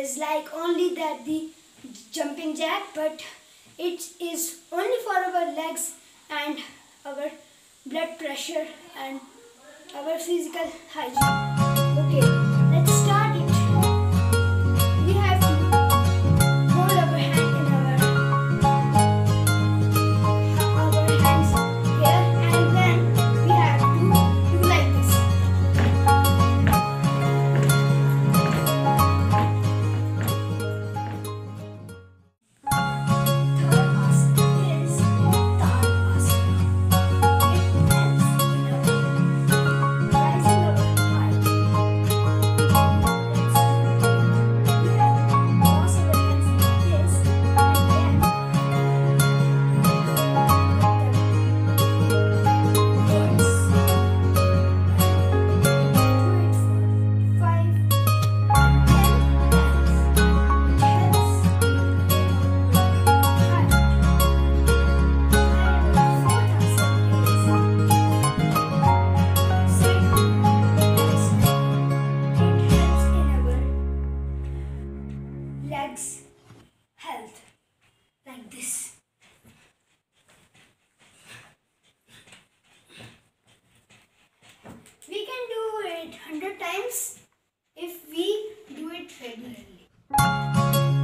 is like only that the jumping jack, but it is only for our legs and our blood pressure and our physical hygiene. Okay, let's start it. We have to hold our hand in our hands here, and then we have to do like this. Third asana is Tadasana. It helps in rising our height. Let's do it. We have to cross our hands like this, and then words. Do it for 5 and 10 times. It helps in getting height. And our fourth asana is sit and stand. It helps in our legs health like this. We can do it 100 times if we do it regularly.